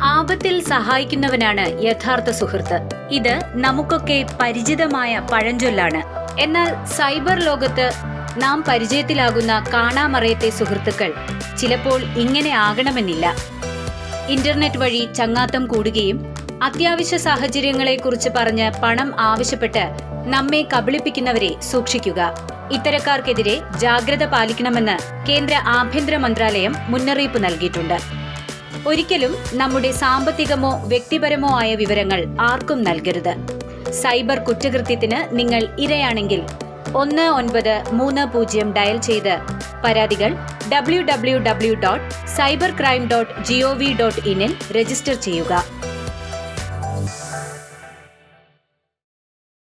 ആപത്തിൽ സഹായിക്കുന്നവനാണ് യഥാർത്ഥ സുഹൃത്ത്. ഇത് നമുക്കൊക്കെ പരിചിതമായ പഴഞ്ചൊല്ലാണ്. എന്നാൽ സൈബർ ലോകത്ത് നാം പരിചയത്തിലാകുന്ന കാണാമറയത്തെ സുഹൃത്തുക്കൾ ചിലപ്പോൾ ഇങ്ങനെ ആകണമെന്നില്ല. ഇന്റർനെറ്റ് വഴി ചങ്ങാത്തം കൂടുകയും അത്യാവശ്യ സാഹചര്യങ്ങളെക്കുറിച്ച് പറഞ്ഞ് പണം ആവശ്യപ്പെട്ട് നമ്മെ കബളിപ്പിക്കുന്നവരെ സൂക്ഷിക്കുക. ഇത്തരക്കാർക്കെതിരെ ജാഗ്രത പാലിക്കണമെന്ന് കേന്ദ്ര ആഭ്യന്തര മന്ത്രാലയം മുന്നറിയിപ്പ് നൽകിയിട്ടുണ്ട്. ഒരിക്കലും നമ്മുടെ സാമ്പത്തികമോ വ്യക്തിപരമോ ആയ വിവരങ്ങൾ ആർക്കും നൽകരുത്. സൈബർ കുറ്റകൃത്യത്തിന് നിങ്ങൾ ഇരയാണെങ്കിൽ 1930 ഡയൽ ചെയ്ത് പരാതികൾ www.cybercrime.gov.in രജിസ്റ്റർ ചെയ്യുക.